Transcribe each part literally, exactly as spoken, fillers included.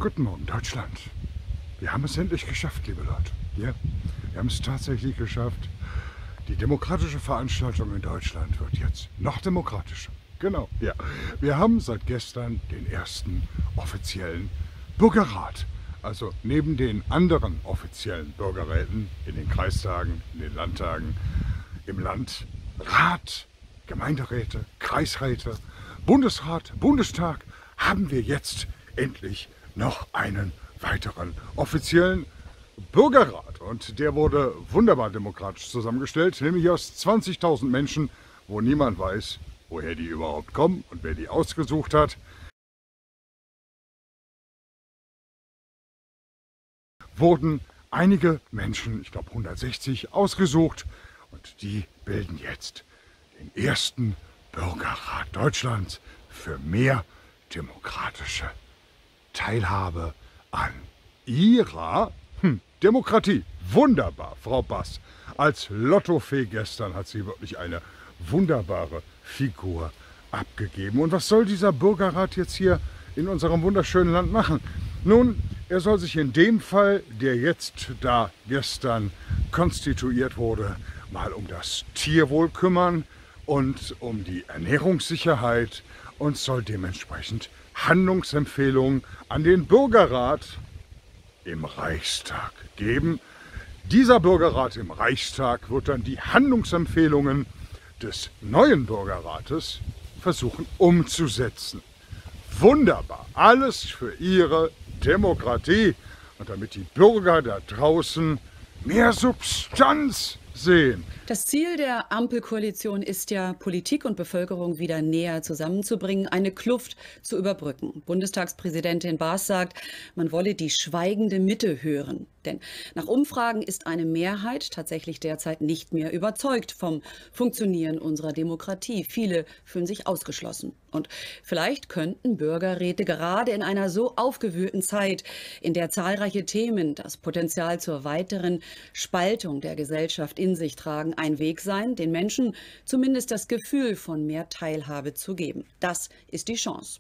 Guten Morgen, Deutschland. Wir haben es endlich geschafft, liebe Leute. Ja, wir haben es tatsächlich geschafft. Die demokratische Veranstaltung in Deutschland wird jetzt noch demokratischer. Genau, ja. Wir haben seit gestern den ersten offiziellen Bürgerrat. Also neben den anderen offiziellen Bürgerräten in den Kreistagen, in den Landtagen, im Land, Rat, Gemeinderäte, Kreisräte, Bundesrat, Bundestag, haben wir jetzt endlich noch einen weiteren offiziellen Bürgerrat. Und der wurde wunderbar demokratisch zusammengestellt, nämlich aus zwanzigtausend Menschen, wo niemand weiß, woher die überhaupt kommen und wer die ausgesucht hat. Wurden einige Menschen, ich glaube hundertsechzig, ausgesucht und die bilden jetzt den ersten Bürgerrat Deutschlands für mehr demokratische Teilhabe an ihrer hm, Demokratie. Wunderbar, Frau Bass. Als Lottofee gestern hat sie wirklich eine wunderbare Figur abgegeben. Und was soll dieser Bürgerrat jetzt hier in unserem wunderschönen Land machen? Nun, er soll sich in dem Fall, der jetzt da gestern konstituiert wurde, mal um das Tierwohl kümmern und um die Ernährungssicherheit und soll dementsprechend Handlungsempfehlungen an den Bürgerrat im Reichstag geben. Dieser Bürgerrat im Reichstag wird dann die Handlungsempfehlungen des neuen Bürgerrates versuchen umzusetzen. Wunderbar, alles für ihre Demokratie und damit die Bürger da draußen mehr Substanz sehen. Das Ziel der Ampelkoalition ist ja, Politik und Bevölkerung wieder näher zusammenzubringen, eine Kluft zu überbrücken. Bundestagspräsidentin Baas sagt, man wolle die schweigende Mitte hören. Denn nach Umfragen ist eine Mehrheit tatsächlich derzeit nicht mehr überzeugt vom Funktionieren unserer Demokratie. Viele fühlen sich ausgeschlossen. Und vielleicht könnten Bürgerräte gerade in einer so aufgewühlten Zeit, in der zahlreiche Themen das Potenzial zur weiteren Spaltung der Gesellschaft in sich tragen, ein Weg sein, den Menschen zumindest das Gefühl von mehr Teilhabe zu geben. Das ist die Chance.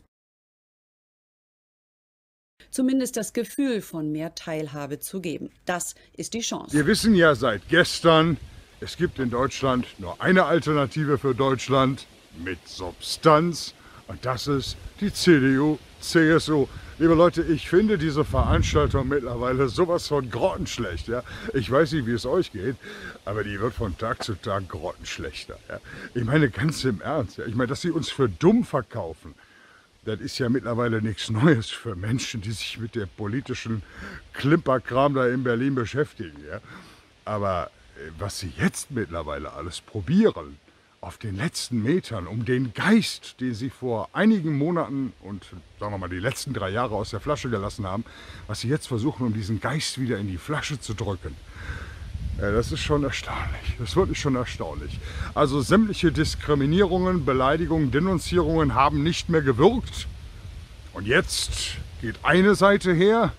Zumindest das Gefühl von mehr Teilhabe zu geben. Das ist die Chance. Wir wissen ja seit gestern, es gibt in Deutschland nur eine Alternative für Deutschland mit Substanz und das ist die C D U C S U. Liebe Leute, ich finde diese Veranstaltung mittlerweile sowas von grottenschlecht. Ja? Ich weiß nicht, wie es euch geht, aber die wird von Tag zu Tag grottenschlechter. Ja? Ich meine, ganz im Ernst. Ja? Ich meine, dass sie uns für dumm verkaufen, das ist ja mittlerweile nichts Neues für Menschen, die sich mit der politischen Klimperkram da in Berlin beschäftigen. Ja? Aber was sie jetzt mittlerweile alles probieren, auf den letzten Metern, um den Geist, den sie vor einigen Monaten und sagen wir mal die letzten drei Jahre aus der Flasche gelassen haben, was sie jetzt versuchen, um diesen Geist wieder in die Flasche zu drücken. Ja, das ist schon erstaunlich. Das ist wirklich schon erstaunlich. Also sämtliche Diskriminierungen, Beleidigungen, Denunzierungen haben nicht mehr gewirkt. Und jetzt geht eine Seite her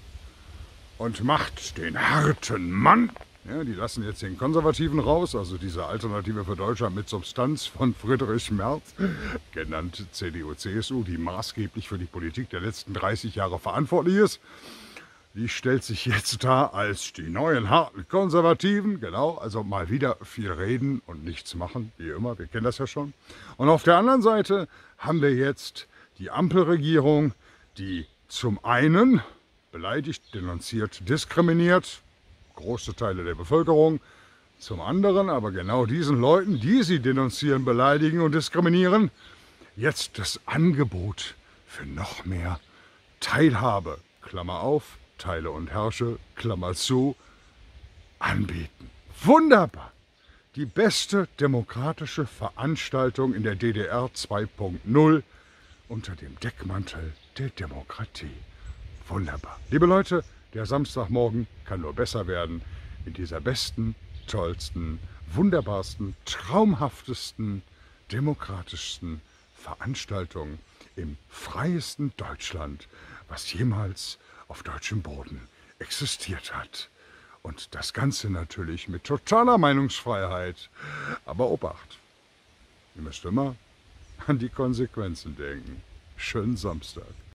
und macht den harten Mann. Ja, die lassen jetzt den Konservativen raus, also diese Alternative für Deutschland mit Substanz von Friedrich Merz, genannt C D U C S U, die maßgeblich für die Politik der letzten dreißig Jahre verantwortlich ist. Die stellt sich jetzt da als die neuen harten Konservativen, genau, also mal wieder viel reden und nichts machen, wie immer, wir kennen das ja schon. Und auf der anderen Seite haben wir jetzt die Ampelregierung, die zum einen beleidigt, denunziert, diskriminiert, große Teile der Bevölkerung, zum anderen aber genau diesen Leuten, die sie denunzieren, beleidigen und diskriminieren, jetzt das Angebot für noch mehr Teilhabe, Klammer auf, Teile und herrsche, Klammer zu, anbieten. Wunderbar! Die beste demokratische Veranstaltung in der D D R zwei punkt null unter dem Deckmantel der Demokratie. Wunderbar. Liebe Leute, der Samstagmorgen kann nur besser werden in dieser besten, tollsten, wunderbarsten, traumhaftesten, demokratischsten Veranstaltung im freiesten Deutschland, was jemals auf deutschem Boden existiert hat. Und das Ganze natürlich mit totaler Meinungsfreiheit. Aber Obacht, ihr müsst immer an die Konsequenzen denken. Schönen Samstag.